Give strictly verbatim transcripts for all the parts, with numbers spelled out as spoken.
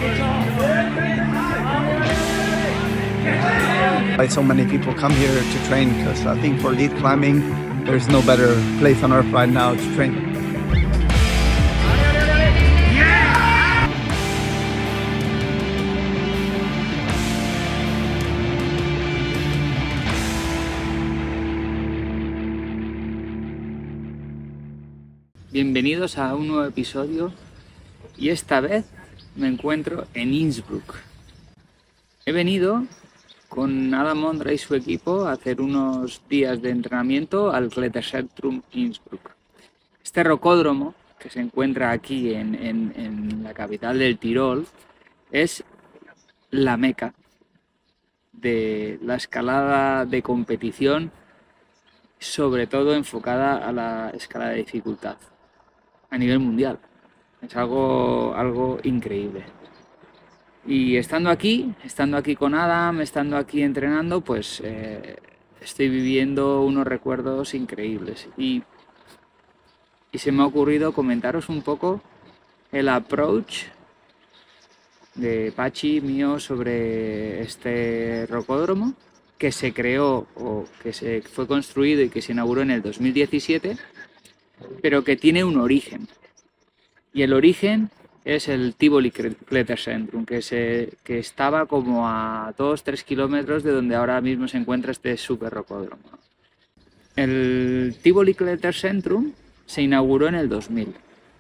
Why so many people come here to train, because I think for lead climbing there's no better place on earth right now to train. Bienvenidos a un nuevo episodio y esta vez me encuentro en Innsbruck. He venido con Adam Ondra y su equipo a hacer unos días de entrenamiento al Kletterzentrum Innsbruck. Este rocódromo que se encuentra aquí en, en, en la capital del Tirol es la meca de la escalada de competición, sobre todo enfocada a la escala de dificultad a nivel mundial. Es algo, algo increíble. Y estando aquí, estando aquí con Adam, estando aquí entrenando, pues eh, estoy viviendo unos recuerdos increíbles. Y, y se me ha ocurrido comentaros un poco el approach de Pachi mío sobre este rocódromo que se creó o que se fue construido y que se inauguró en el dos mil diecisiete, pero que tiene un origen. Y el origen es el Tivoli Kletterzentrum, que, se, que estaba como a dos a tres kilómetros de donde ahora mismo se encuentra este super rocódromo. El Tivoli Kletterzentrum se inauguró en el dos mil.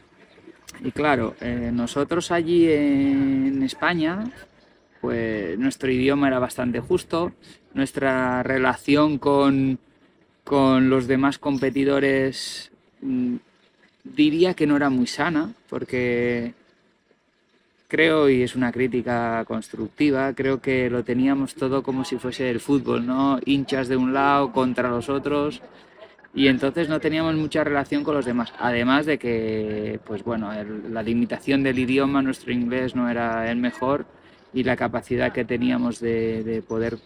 Y claro, eh, nosotros allí en España, pues nuestro idioma era bastante justo, nuestra relación con, con los demás competidores mmm, diría que no era muy sana, porque creo, y es una crítica constructiva, creo que lo teníamos todo como si fuese el fútbol, ¿no? Hinchas de un lado contra los otros, y entonces no teníamos mucha relación con los demás. Además de que, pues bueno, el, la limitación del idioma, nuestro inglés no era el mejor, y la capacidad que teníamos de, de poder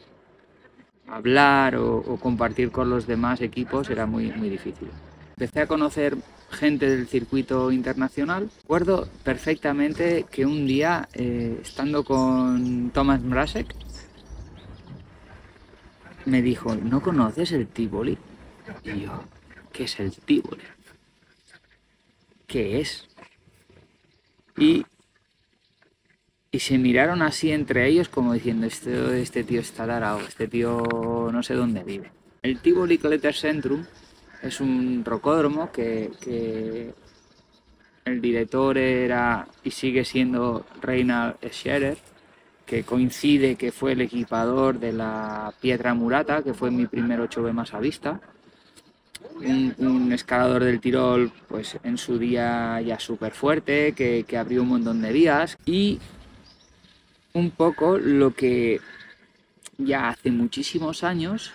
hablar o, o compartir con los demás equipos era muy, muy difícil. Empecé a conocer gente del circuito internacional. Recuerdo perfectamente que un día, eh, estando con Thomas Mrazek, me dijo: ¿no conoces el Tivoli? Y yo: ¿qué es el Tivoli? ¿Qué es? Y, y se miraron así entre ellos como diciendo: este, este tío está tarao, este tío no sé dónde vive. El Tivoli Kletterzentrum es un rocódromo que, que el director era y sigue siendo Reinhard Scherer, que coincide que fue el equipador de la Pietra Murata, que fue mi primer ocho B más a vista. Un, un escalador del Tirol, pues en su día ya súper fuerte, que, que abrió un montón de vías. Y un poco lo que ya hace muchísimos años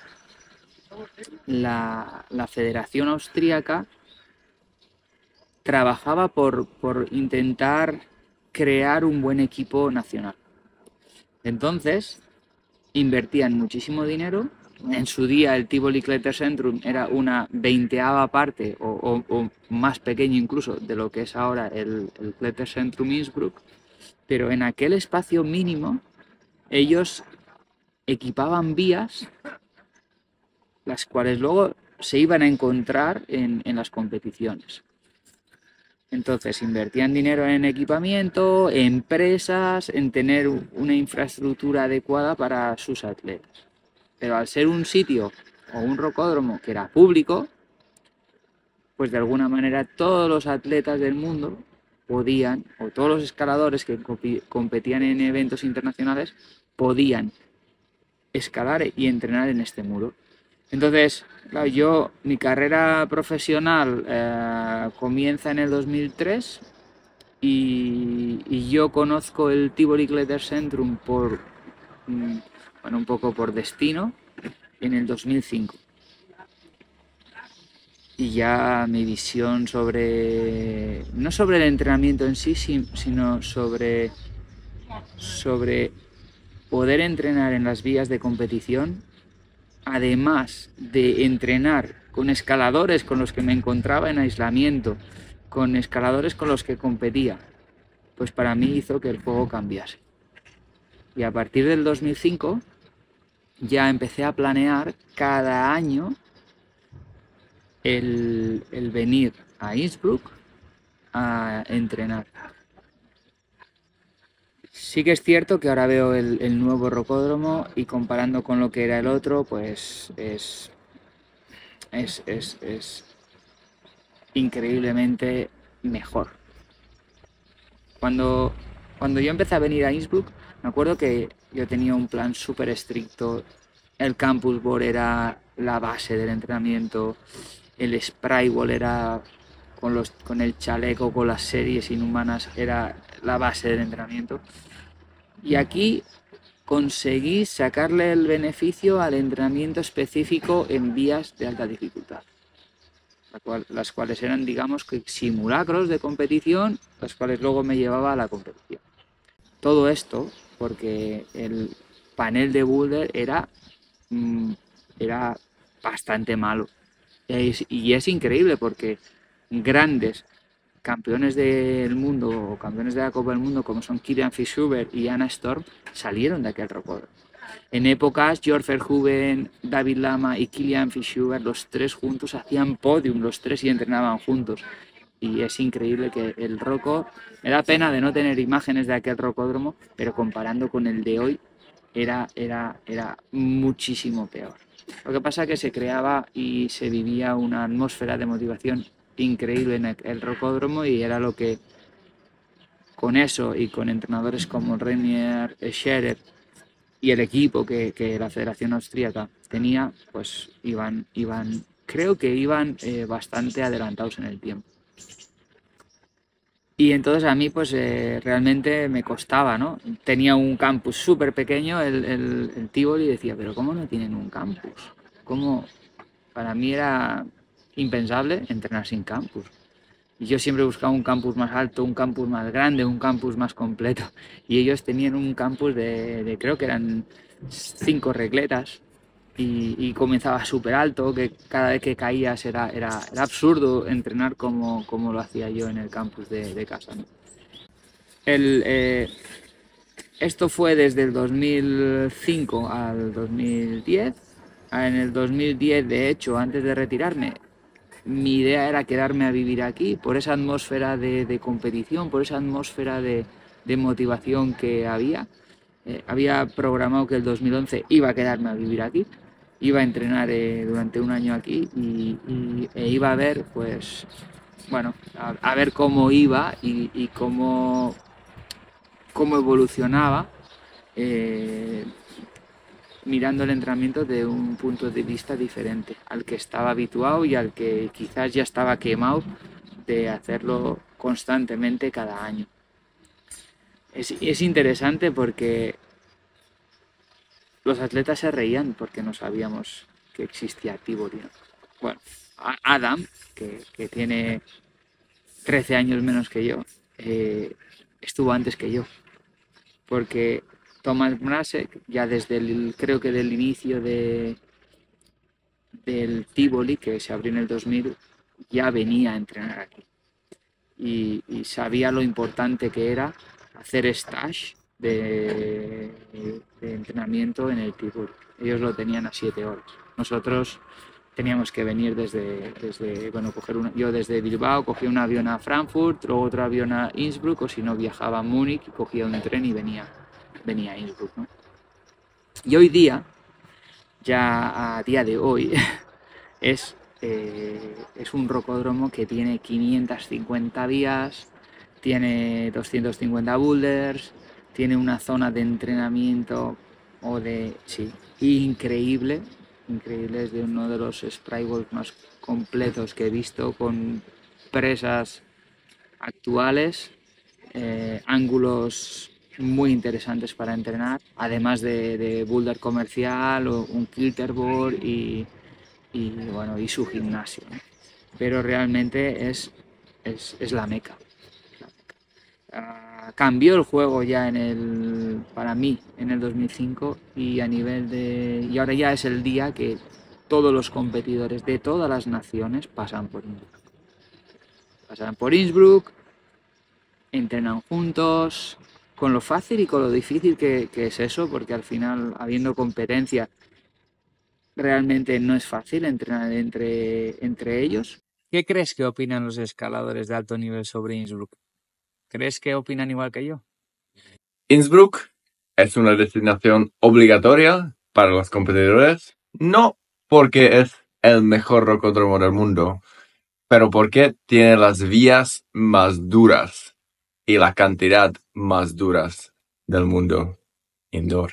La, la Federación Austríaca trabajaba por, por intentar crear un buen equipo nacional. Entonces invertían muchísimo dinero. En su día el Tivoli Kletterzentrum era una veinteava parte o, o, o más pequeño incluso de lo que es ahora el, el Kletterzentrum Innsbruck, pero en aquel espacio mínimo ellos equipaban vías las cuales luego se iban a encontrar en, en las competiciones. Entonces invertían dinero en equipamiento, empresas, en tener una infraestructura adecuada para sus atletas. Pero al ser un sitio o un rocódromo que era público, pues de alguna manera todos los atletas del mundo podían, o todos los escaladores que competían en eventos internacionales, podían escalar y entrenar en este muro. Entonces, claro, yo, mi carrera profesional eh, comienza en el dos mil tres y, y yo conozco el Tivoli Kletterzentrum por, mm, bueno, un poco por destino en el dos mil cinco. Y ya mi visión sobre, no sobre el entrenamiento en sí, sino sobre, sobre poder entrenar en las vías de competición, además de entrenar con escaladores con los que me encontraba en aislamiento, con escaladores con los que competía, pues para mí hizo que el juego cambiase. Y a partir del dos mil cinco ya empecé a planear cada año el, el venir a Innsbruck a entrenar. Sí que es cierto que ahora veo el, el nuevo rocódromo y comparando con lo que era el otro, pues es, es, es, es increíblemente mejor. Cuando, cuando yo empecé a venir a Innsbruck, me acuerdo que yo tenía un plan súper estricto. El campus board era la base del entrenamiento, el spray ball era con, los, con el chaleco, con las series inhumanas, era la base del entrenamiento. Y aquí conseguí sacarle el beneficio al entrenamiento específico en vías de alta dificultad, la cual, las cuales eran, digamos, que simulacros de competición, las cuales luego me llevaba a la competición. Todo esto porque el panel de boulder era, mmm, era bastante malo. Y es, y es increíble porque grandes campeones del mundo o campeones de la Copa del Mundo como son Kilian Fitzhugh y Anna Storm salieron de aquel rocódromo. En épocas, George Verhoeven, David Lama y Kilian Fitzhugh, los tres juntos hacían podium, los tres y entrenaban juntos. Y es increíble que el roco, me da pena de no tener imágenes de aquel rocódromo, pero comparando con el de hoy, era, era, era muchísimo peor. Lo que pasa es que se creaba y se vivía una atmósfera de motivación increíble en el, el rocódromo y era lo que con eso y con entrenadores como Renier Scherer y el equipo que, que la Federación Austríaca tenía, pues iban, iban creo que iban eh, bastante adelantados en el tiempo. Y entonces a mí pues eh, realmente me costaba, ¿no? Tenía un campus súper pequeño, el, el, el Tivoli, y decía, pero ¿cómo no tienen un campus? ¿Cómo? Para mí era impensable entrenar sin campus. Y yo siempre buscaba un campus más alto, un campus más grande, un campus más completo. Y ellos tenían un campus de, de creo que eran cinco regletas. Y, y comenzaba súper alto, que cada vez que caías era, era, era absurdo entrenar como, como lo hacía yo en el campus de, de casa, ¿no? El, eh, esto fue desde el dos mil cinco al dos mil diez. En el dos mil diez, de hecho, antes de retirarme, mi idea era quedarme a vivir aquí por esa atmósfera de, de competición, por esa atmósfera de, de motivación que había. Eh, había programado que el dos mil once iba a quedarme a vivir aquí. Iba a entrenar eh, durante un año aquí y, y e iba a ver, pues, bueno, a, a ver cómo iba y, y cómo, cómo evolucionaba eh, mirando el entrenamiento de un punto de vista diferente al que estaba habituado y al que quizás ya estaba quemado de hacerlo constantemente cada año. Es, es interesante porque los atletas se reían porque no sabíamos que existía Tivoli. Bueno, Adam, que, que tiene trece años menos que yo, eh, estuvo antes que yo. Porque Thomas Mrazek, ya desde el, creo que del inicio de, del Tivoli, que se abrió en el dos mil, ya venía a entrenar aquí. Y, y sabía lo importante que era hacer stage De, de entrenamiento en el Tivoli. Ellos lo tenían a siete horas. Nosotros teníamos que venir desde, desde bueno, coger una, yo desde Bilbao cogía un avión a Frankfurt, luego otro avión a Innsbruck, o si no viajaba a Múnich, cogía un tren y venía, venía a Innsbruck, ¿no? Y hoy día, ya a día de hoy, es, eh, es un rocódromo que tiene quinientas cincuenta vías, tiene doscientos cincuenta boulders, tiene una zona de entrenamiento o de, sí, increíble, increíble, es de uno de los spray balls más completos que he visto, con presas actuales, eh, ángulos muy interesantes para entrenar, además de, de boulder comercial o un kilterboard y, y, bueno, y su gimnasio, ¿no? Pero realmente es, es, es la meca. Uh, cambió el juego ya en el, para mí en el dos mil cinco y a nivel de, y ahora ya es el día que todos los competidores de todas las naciones pasan por Innsbruck. Pasan por Innsbruck, entrenan juntos, con lo fácil y con lo difícil que, que es eso, porque al final, habiendo competencia, realmente no es fácil entrenar entre, entre ellos. ¿Qué crees que opinan los escaladores de alto nivel sobre Innsbruck? ¿Crees que opinan igual que yo? Innsbruck es una destinación obligatoria para los competidores, no porque es el mejor rocódromo del mundo, pero porque tiene las vías más duras y la cantidad más duras del mundo indoor.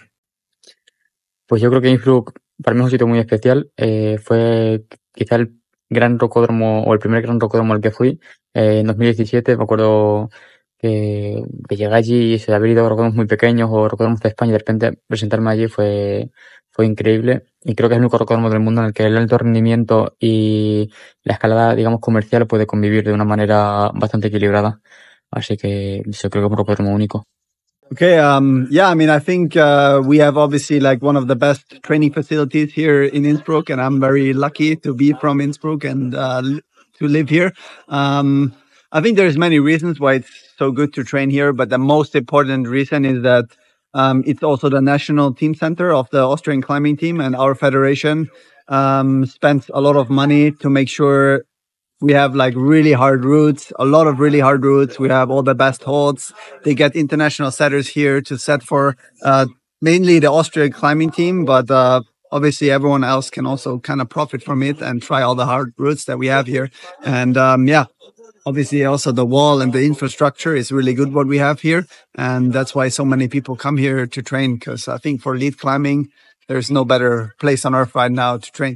Pues yo creo que Innsbruck para mí es un sitio muy especial. Eh, fue quizá el gran rocódromo o el primer gran rocódromo al que fui eh, en dos mil diecisiete. Me acuerdo que, que llegué allí y se había ido a rocódromos muy pequeños o rocódromos de España y de repente presentarme allí fue, fue increíble. Y creo que es el único rocódromo del mundo en el que el alto rendimiento y la escalada, digamos, comercial puede convivir de una manera bastante equilibrada. Así que yo creo que es un rocódromo único. Okay, um, yeah, I mean, I think uh, we have obviously like one of the best training facilities here in Innsbruck, and I'm very lucky to be from Innsbruck and uh, l- to live here. Um, I think there's many reasons why it's so good to train here, but the most important reason is that um, it's also the national team center of the Austrian climbing team, and our federation um, spends a lot of money to make sure we have like really hard routes, a lot of really hard routes. We have all the best holds. They get international setters here to set for uh, mainly the Austrian climbing team, but uh, obviously everyone else can also kind of profit from it and try all the hard routes that we have here. And um, yeah, obviously also the wall and the infrastructure is really good what we have here. And that's why so many people come here to train, because I think for lead climbing, there's no better place on earth right now to train.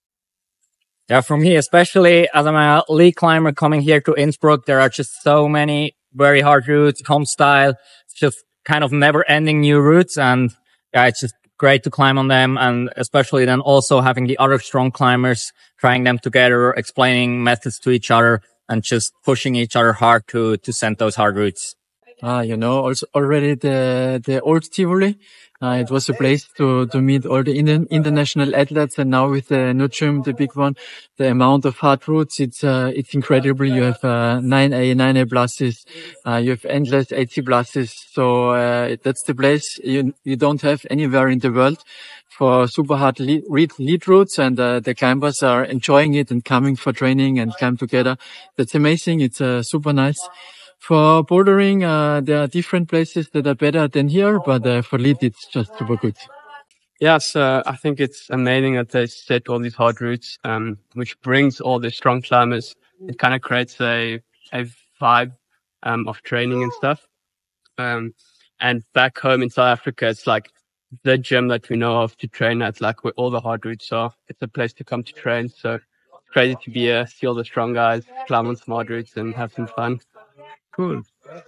Yeah, for me, especially as I'm a lead climber coming here to Innsbruck, there are just so many very hard routes, home style. It's just kind of never ending new routes. And yeah, it's just great to climb on them. And especially then also having the other strong climbers, trying them together, explaining methods to each other and just pushing each other hard to, to send those hard routes. Ah, you know, also already the, the old Tivoli. Uh, it was a place to, to meet all the Indian, international athletes. And now with the new gym, the big one, the amount of hard routes, it's, uh, it's incredible. You have, uh, nine A, nine A pluses. Uh, you have endless eight C pluses. So, uh, that's the place you, you don't have anywhere in the world for super hard lead, lead routes. And, uh, the climbers are enjoying it and coming for training and climb together. That's amazing. It's, uh, super nice. For bouldering, uh, there are different places that are better than here, but uh, for lead, it's just super good. Yes, uh, I think it's amazing that they set all these hard routes, um, which brings all the strong climbers. It kind of creates a, a vibe, um, of training and stuff. Um, and back home in South Africa, it's like the gym that we know of to train at, like where all the hard routes are. It's a place to come to train. So it's crazy to be here, see all the strong guys, climb on some hard routes and have some fun. Cool.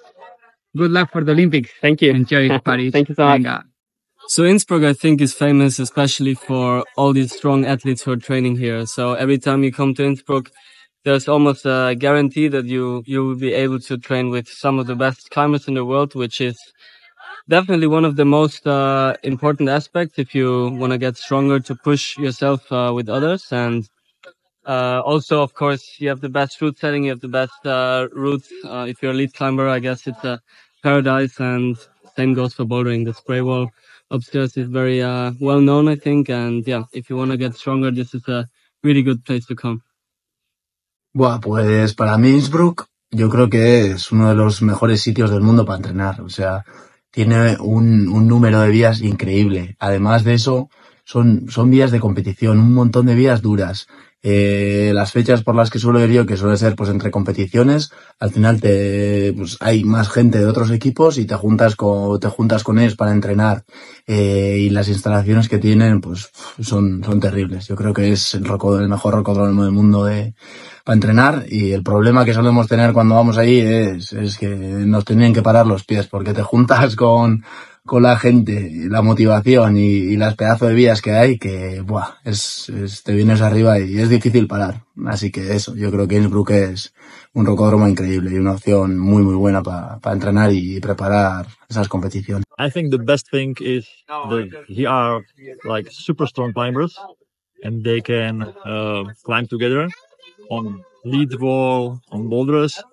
Good luck for the Olympics. Thank you. Enjoy Paris. Thank you so much. Venga. So Innsbruck, I think, is famous especially for all these strong athletes who are training here. So every time you come to Innsbruck, there's almost a guarantee that you, you will be able to train with some of the best climbers in the world, which is definitely one of the most uh, important aspects if you want to get stronger, to push yourself uh, with others. And Uh, also, of course, you have the best route setting, you have the best uh, routes. Uh, if you're a lead climber, I guess it's a paradise, and same goes for bouldering. The spray wall upstairs is very uh, well known, I think, and yeah, if you want to get stronger, this is a really good place to come. Buah, pues para mí Innsbruck yo creo que es uno de los mejores sitios del mundo para entrenar. O sea, tiene un, un número de vías increíble. Además de eso, son, son vías de competición, un montón de vías duras. Eh, las fechas por las que suelo ir yo, que suele ser pues entre competiciones, al final te pues hay más gente de otros equipos y te juntas con te juntas con ellos para entrenar, eh, y las instalaciones que tienen pues son son terribles. Yo creo que es el rocódromo, el mejor rocódromo del mundo de para entrenar, y el problema que solemos tener cuando vamos allí es es que nos tienen que parar los pies porque te juntas con con la gente, la motivación y, y las pedazos de vías que hay, que buah, es, es, te vienes arriba y es difícil parar. Así que eso, yo creo que Innsbruck es un rocódromo increíble y una opción muy muy buena para pa entrenar y preparar esas competiciones. I think the best thing is that here are like super strong climbers and they can uh, climb together on lead wall, on boulders.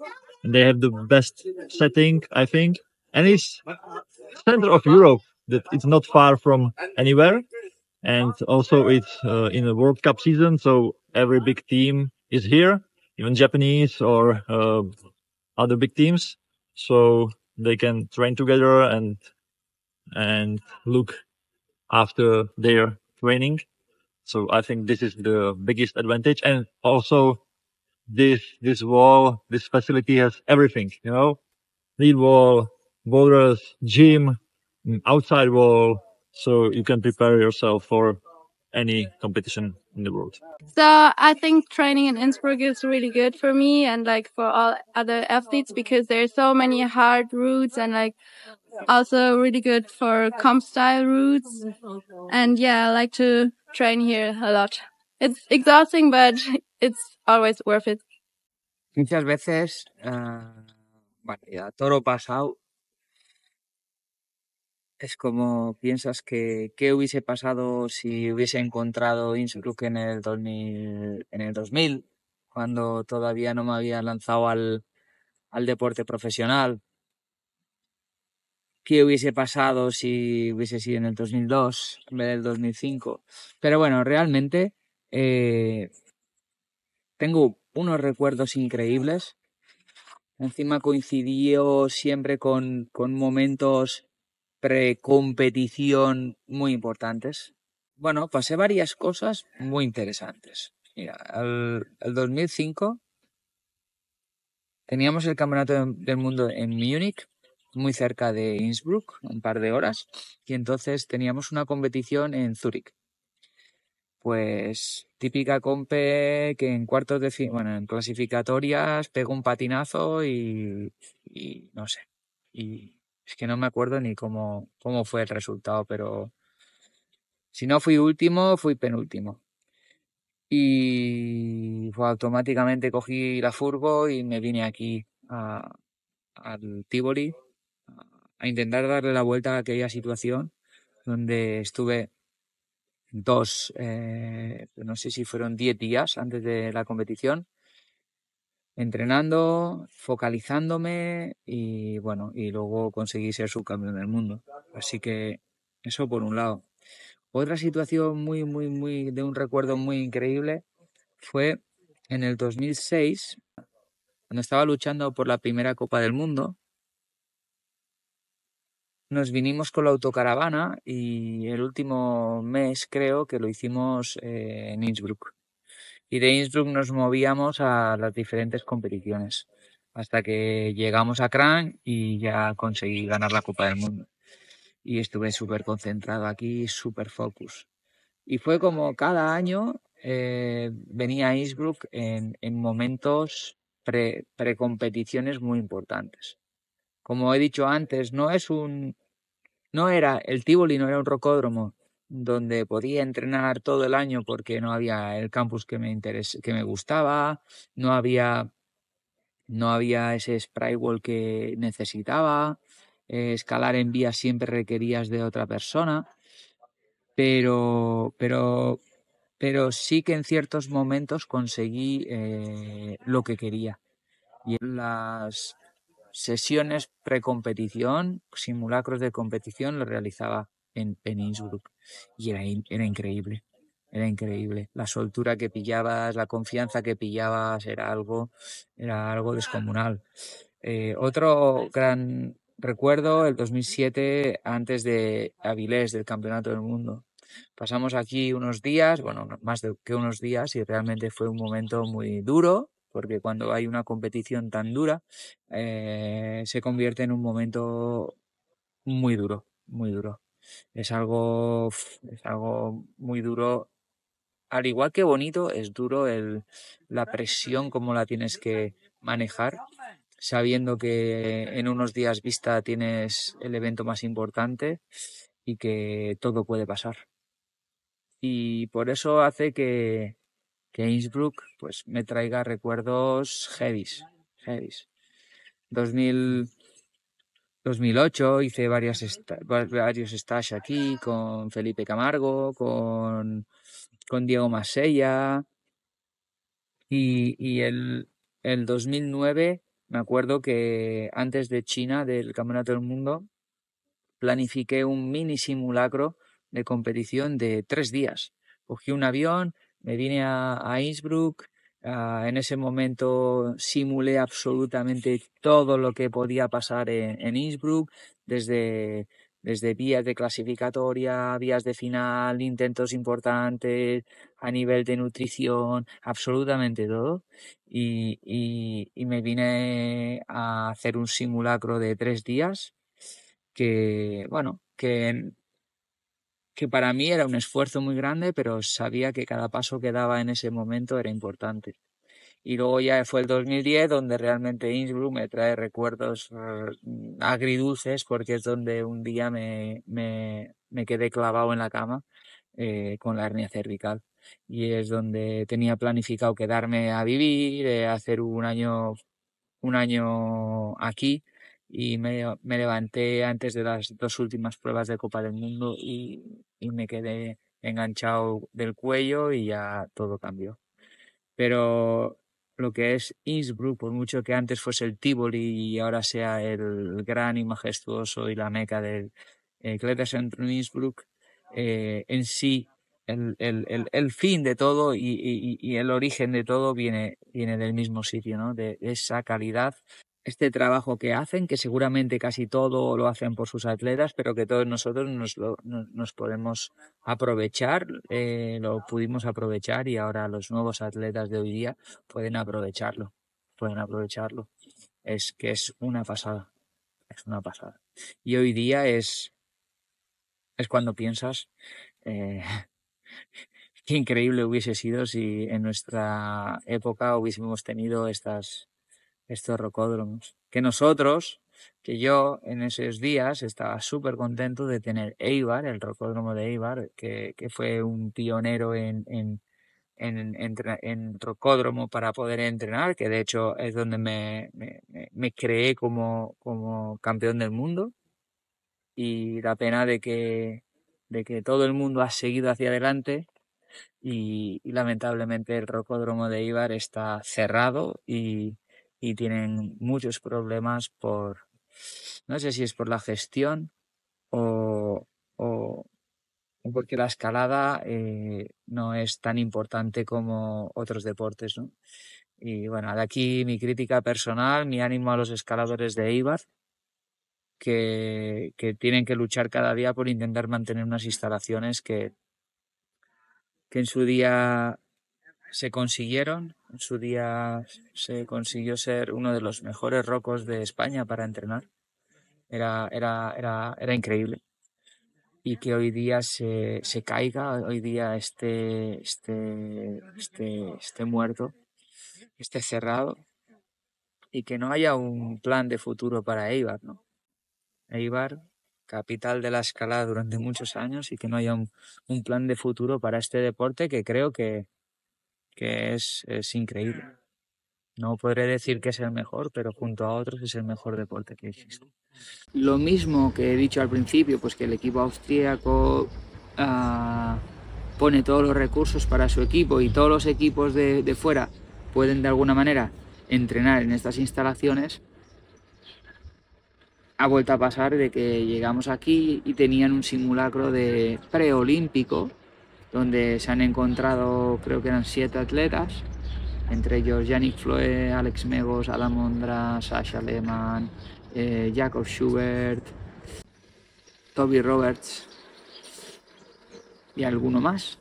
and they have the best setting, I think. And it's center of Europe, that it's not far from anywhere. And also it's uh, in a World Cup season, so every big team is here, even Japanese or uh, other big teams. So they can train together and and look after their training. So I think this is the biggest advantage. And also this this wall, this facility has everything, you know, lead wall, boulders, gym, mm, outside wall, so you can prepare yourself for any competition in the world. So I think training in Innsbruck is really good for me and like for all other athletes because there's so many hard routes and like also really good for comp style routes. And yeah, I like to train here a lot. It's exhausting, but it's always worth it. Muchas veces, uh, bueno, ya toro pasado, es como piensas que qué hubiese pasado si hubiese encontrado Innsbruck en el dos mil, en el dos mil, cuando todavía no me había lanzado al, al deporte profesional. ¿Qué hubiese pasado si hubiese sido en el dos mil dos en vez del dos mil cinco? Pero bueno, realmente eh, tengo unos recuerdos increíbles. Encima coincidió siempre con, con momentos pre-competición muy importantes. Bueno, pasé varias cosas muy interesantes. Mira, el, el dos mil cinco teníamos el Campeonato del Mundo en Múnich, muy cerca de Innsbruck, un par de horas, y entonces teníamos una competición en Zúrich. Pues típica compe que en cuartos de fin, bueno, en clasificatorias pego un patinazo y, y no sé. Y es que no me acuerdo ni cómo, cómo fue el resultado, pero si no fui último, fui penúltimo. Y pues, automáticamente cogí la furgo y me vine aquí a, al Tivoli a intentar darle la vuelta a aquella situación donde estuve dos, eh, no sé si fueron diez días antes de la competición, entrenando, focalizándome y bueno, y luego conseguí ser subcampeón del mundo. Así que eso por un lado. Otra situación muy, muy, muy, de un recuerdo muy increíble fue en el dos mil seis, cuando estaba luchando por la primera Copa del Mundo. Nos vinimos con la autocaravana y el último mes creo que lo hicimos eh, en Innsbruck. Y de Innsbruck nos movíamos a las diferentes competiciones hasta que llegamos a Cran y ya conseguí ganar la Copa del Mundo. Y estuve súper concentrado aquí, súper focus. Y fue como cada año eh, venía a Innsbruck en, en momentos pre, pre-competiciones muy importantes. Como he dicho antes, no es un, no era, el Tivoli no era un rocódromo donde podía entrenar todo el año porque no había el campus que me interes, que me gustaba, no había, no había ese spray wall que necesitaba, eh, escalar en vías siempre requerías de otra persona, pero, pero, pero sí que en ciertos momentos conseguí eh, lo que quería. Y las sesiones precompetición, simulacros de competición, lo realizaba en, en Innsbruck y era, era increíble, era increíble. La soltura que pillabas, la confianza que pillabas, era algo, era algo descomunal. Eh, otro gran recuerdo, el dos mil siete, antes de Avilés, del Campeonato del Mundo. Pasamos aquí unos días, bueno, más de que unos días, y realmente fue un momento muy duro, porque cuando hay una competición tan dura, eh, se convierte en un momento muy duro, muy duro. Es algo, es algo muy duro. Al igual que bonito, es duro el, la presión, cómo la tienes que manejar, sabiendo que en unos días vista tienes el evento más importante y que todo puede pasar. Y por eso hace que, que Innsbruck pues, me traiga recuerdos heavies, heavies. dos mil, dos mil ocho hice varias esta, varios stages aquí con Felipe Camargo, con, con Diego Masella y, y el, el dos mil nueve me acuerdo que antes de China, del Campeonato del Mundo, planifiqué un mini simulacro de competición de tres días. Cogí un avión, me vine a, a Innsbruck, uh, en ese momento simulé absolutamente todo lo que podía pasar en, en Innsbruck, desde, desde vías de clasificatoria, vías de final, intentos importantes, a nivel de nutrición, absolutamente todo. Y, y, y me vine a hacer un simulacro de tres días que, bueno, que, que para mí era un esfuerzo muy grande, pero sabía que cada paso que daba en ese momento era importante. Y luego ya fue el dos mil diez donde realmente Innsbruck me trae recuerdos uh, agridulces, porque es donde un día me, me, me quedé clavado en la cama eh, con la hernia cervical. Y es donde tenía planificado quedarme a vivir, eh, hacer un año, un año aquí. Y me, me levanté antes de las dos últimas pruebas de Copa del Mundo y, y me quedé enganchado del cuello y ya todo cambió. Pero lo que es Innsbruck, por mucho que antes fuese el Tivoli y ahora sea el gran y majestuoso y la meca del eh, Kletterzentrum Innsbruck, eh, en sí, el, el, el, el fin de todo y, y, y el origen de todo viene, viene del mismo sitio, ¿no? De esa calidad. Este trabajo que hacen, que seguramente casi todo lo hacen por sus atletas, pero que todos nosotros nos, lo, nos, nos podemos aprovechar, eh, lo pudimos aprovechar y ahora los nuevos atletas de hoy día pueden aprovecharlo, pueden aprovecharlo. Es que es una pasada, es una pasada. Y hoy día es, es cuando piensas, eh, qué increíble hubiese sido si en nuestra época hubiésemos tenido estas estos rocódromos. Que nosotros, que yo en esos días estaba súper contento de tener Eibar, el rocódromo de Eibar, que, que fue un pionero en, en, en, en, en rocódromo para poder entrenar, que de hecho es donde me, me, me creé como, como campeón del mundo. Y la pena de que, de que todo el mundo ha seguido hacia adelante y, y lamentablemente el rocódromo de Eibar está cerrado y y tienen muchos problemas por, no sé si es por la gestión o, o, o porque la escalada eh, no es tan importante como otros deportes, ¿no? Y bueno, de aquí mi crítica personal, mi ánimo a los escaladores de Eibar, que, que tienen que luchar cada día por intentar mantener unas instalaciones que, que en su día se consiguieron, en su día se consiguió ser uno de los mejores rocos de España para entrenar. Era, era, era, era increíble. Y que hoy día se, se caiga, hoy día esté, esté, esté, esté muerto, esté cerrado y que no haya un plan de futuro para Eibar, ¿no? Eibar, capital de la escalada durante muchos años, y que no haya un, un plan de futuro para este deporte que creo que que es, es increíble. No podré decir que es el mejor, pero junto a otros es el mejor deporte que existe. Lo mismo que he dicho al principio, pues que el equipo austríaco uh, pone todos los recursos para su equipo y todos los equipos de, de fuera pueden de alguna manera entrenar en estas instalaciones. Ha vuelto a pasar de que llegamos aquí y tenían un simulacro de preolímpico donde se han encontrado, creo que eran siete atletas, entre ellos Yannick Floe, Alex Megos, Adam Ondra, Sasha Lehmann, eh, Jacob Schubert, Toby Roberts y alguno más.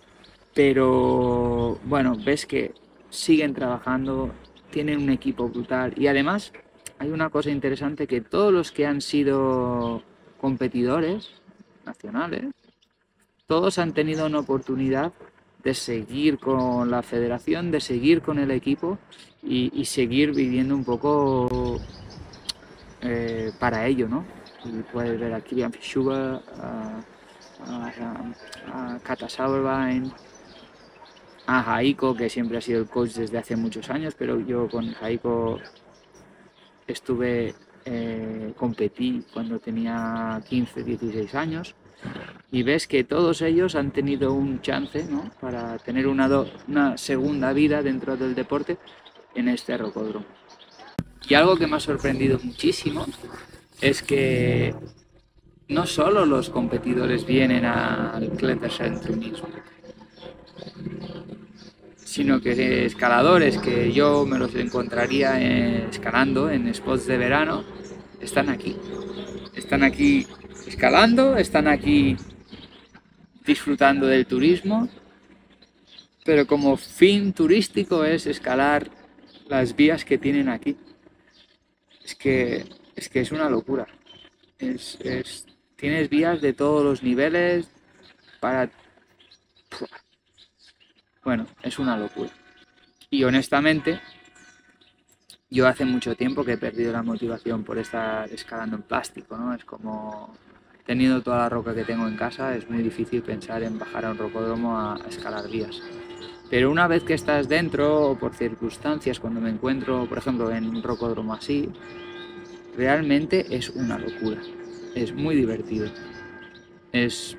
Pero bueno, ves que siguen trabajando, tienen un equipo brutal y además hay una cosa interesante, que todos los que han sido competidores nacionales, todos han tenido una oportunidad de seguir con la federación, de seguir con el equipo y, y seguir viviendo un poco eh, para ello, ¿no? Y puedes ver a Kilian Fischuber, a, a, a Kata Sauerbein, a Jaiko, que siempre ha sido el coach desde hace muchos años, pero yo con Jaiko estuve, eh, competí cuando tenía quince, dieciséis años. Y ves que todos ellos han tenido un chance, ¿no?, para tener una, do, una segunda vida dentro del deporte en este rocódromo. Y algo que me ha sorprendido muchísimo es que no solo los competidores vienen al Klettercentrum Innsbruck, sino que escaladores que yo me los encontraría eh, escalando en spots de verano, están aquí. Están aquí escalando, están aquí disfrutando del turismo, pero como fin turístico es escalar las vías que tienen aquí. Es que es, que es una locura. Es, es, tienes vías de todos los niveles para... Bueno, es una locura. Y honestamente, yo hace mucho tiempo que he perdido la motivación por estar escalando en plástico, ¿no? Es como, teniendo toda la roca que tengo en casa, es muy difícil pensar en bajar a un rocódromo a, a escalar vías. Pero una vez que estás dentro, o por circunstancias, cuando me encuentro, por ejemplo, en un rocódromo así, realmente es una locura. Es muy divertido. Es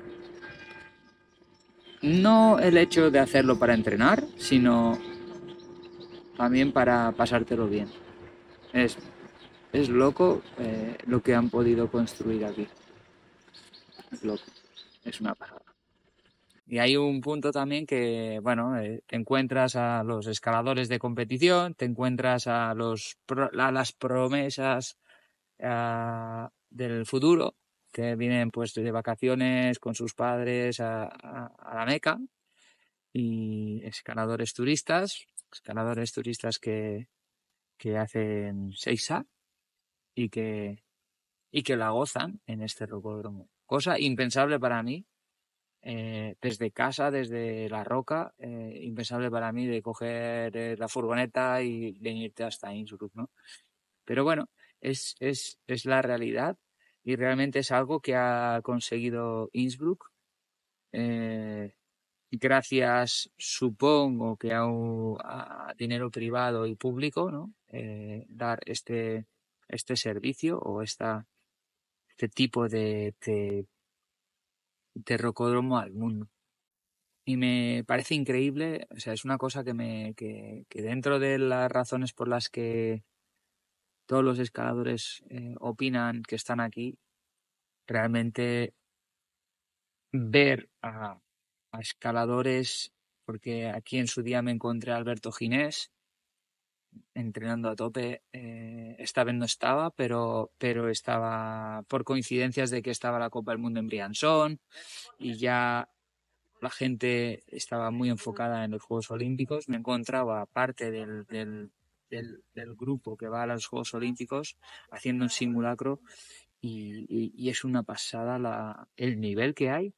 no el hecho de hacerlo para entrenar, sino también para pasártelo bien. Es, es loco eh, lo que han podido construir aquí. Es loco. Es una pasada. Y hay un punto también que, bueno, eh, te encuentras a los escaladores de competición, te encuentras a, los pro, a las promesas a, del futuro, que vienen pues de vacaciones con sus padres a, a, a la Meca, y escaladores turistas, escaladores turistas que, que hacen seis A y que, y que la gozan en este rocódromo. Cosa impensable para mí. Eh, desde casa, desde la roca, eh, impensable para mí de coger eh, la furgoneta y venirte hasta Innsbruck, ¿no? Pero bueno, es, es, es la realidad y realmente es algo que ha conseguido Innsbruck, eh, gracias, supongo que a, a dinero privado y público, ¿no? Eh, dar este, este servicio o esta, este tipo de, de, de rocódromo al mundo. Y me parece increíble, o sea, es una cosa que me que, que dentro de las razones por las que todos los escaladores eh, opinan que están aquí, realmente ver a, a escaladores, porque aquí en su día me encontré a Alberto Ginés entrenando a tope, eh, esta vez no estaba, pero, pero estaba por coincidencias de que estaba la Copa del Mundo en Briançon y ya la gente estaba muy enfocada en los Juegos Olímpicos. Me encontraba parte del, del, del, del grupo que va a los Juegos Olímpicos haciendo un simulacro y, y, y es una pasada la, el nivel que hay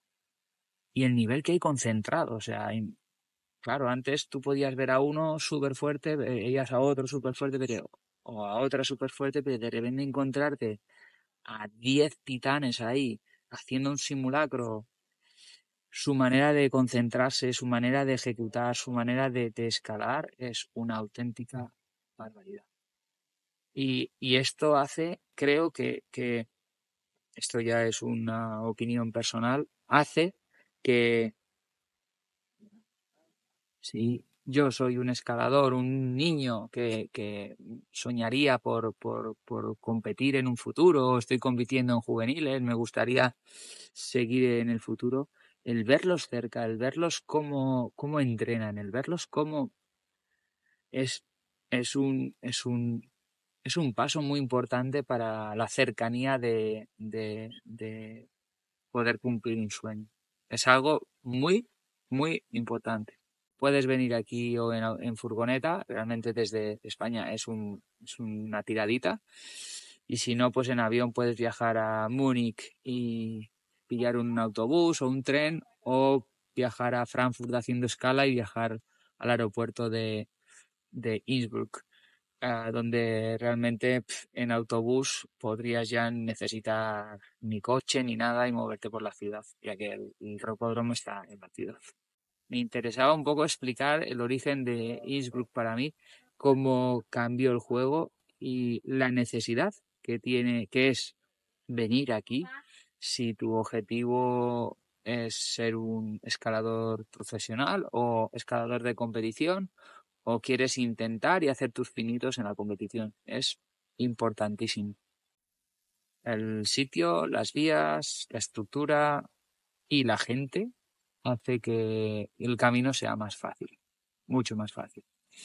y el nivel que hay concentrado. O sea, en, claro, antes tú podías ver a uno súper fuerte, veías a otro súper fuerte, pero, o a otra súper fuerte, pero de repente encontrarte a diez titanes ahí haciendo un simulacro, su manera de concentrarse, su manera de ejecutar, su manera de, de escalar es una auténtica barbaridad. Y, y esto hace, creo que, que, esto ya es una opinión personal, hace que si yo soy un escalador, un niño que, que soñaría por, por, por competir en un futuro, estoy compitiendo en juveniles, me gustaría seguir en el futuro, el verlos cerca, el verlos cómo, cómo entrenan, el verlos cómo es, es un, es un, es un paso muy importante para la cercanía de, de, de poder cumplir un sueño. Es algo muy, muy importante. Puedes venir aquí o en, en furgoneta, realmente desde España es, un, es una tiradita. Y si no, pues en avión puedes viajar a Múnich y pillar un autobús o un tren, o viajar a Frankfurt haciendo escala y viajar al aeropuerto de, de Innsbruck, uh, donde realmente pff, en autobús podrías ya necesitar ni coche ni nada y moverte por la ciudad, ya que el, el rocódromo está en la ciudad. Me interesaba un poco explicar el origen de Innsbruck para mí, cómo cambió el juego y la necesidad que tiene, que es venir aquí si tu objetivo es ser un escalador profesional o escalador de competición, o quieres intentar y hacer tus pinitos en la competición. Es importantísimo. El sitio, las vías, la estructura y la gente hace que el camino sea más fácil, mucho más fácil.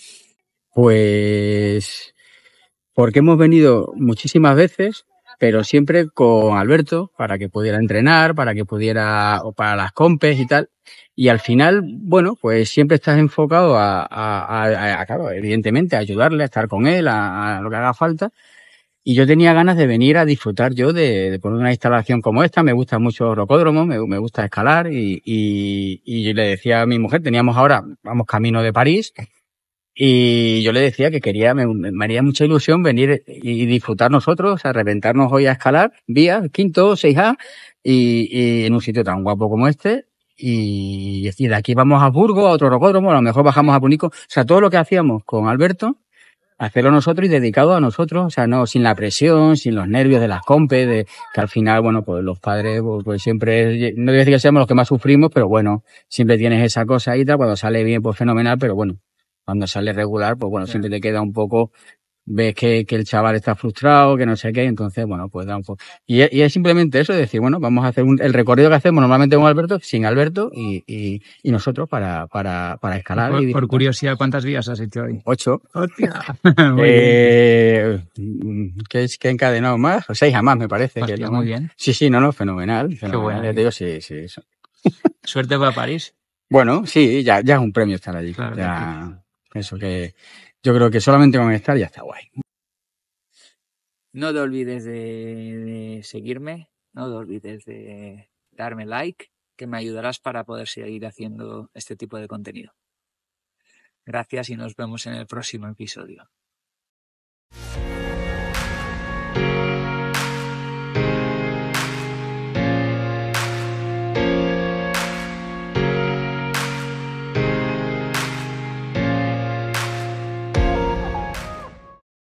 Pues porque hemos venido muchísimas veces, pero siempre con Alberto, para que pudiera entrenar, para que pudiera, o para las compes y tal. Y al final, bueno, pues siempre estás enfocado a, a, a, a claro, evidentemente, a ayudarle, a estar con él, a, a lo que haga falta. Y yo tenía ganas de venir a disfrutar yo de, de poner una instalación como esta. Me gusta mucho rocódromo, me, me gusta escalar y, y, y yo le decía a mi mujer, teníamos ahora, vamos camino de París, y yo le decía que quería, me, me haría mucha ilusión venir y disfrutar nosotros, o sea, reventarnos hoy a escalar, vías, quinto, seis A, y, y en un sitio tan guapo como este. Y, y de aquí vamos a Burgos, a otro rocódromo, a lo mejor bajamos a Punico. O sea, todo lo que hacíamos con Alberto, hacerlo nosotros y dedicado a nosotros, o sea, no sin la presión, sin los nervios de las compes, de que al final, bueno, pues los padres, pues, pues siempre, no voy a decir que seamos los que más sufrimos, pero bueno, siempre tienes esa cosa y tal, cuando sale bien, pues fenomenal, pero bueno, cuando sale regular, pues bueno, siempre te queda un poco, ves que, que el chaval está frustrado, que no sé qué, entonces, bueno, pues da un poco. Y, y es simplemente eso, de decir, bueno, vamos a hacer un, el recorrido que hacemos normalmente con Alberto, sin Alberto y, y, y nosotros para, para, para escalar. Por, y por curiosidad, ¿cuántas vías has hecho hoy? Ocho. Hostia. Muy eh, ¿qué, ¿Qué encadenado más? O seis a más, me parece. Hostia, que lo muy más. bien. Sí, sí, no, no, fenomenal. fenomenal. Qué bueno. Ya te digo, sí, sí. Eso. Suerte para París. Bueno, sí, ya, ya es un premio estar allí. Claro, ya, eso que yo creo que solamente con estar ya está guay. No te olvides de, de seguirme, no te olvides de darme like, que me ayudarás para poder seguir haciendo este tipo de contenido. Gracias y nos vemos en el próximo episodio.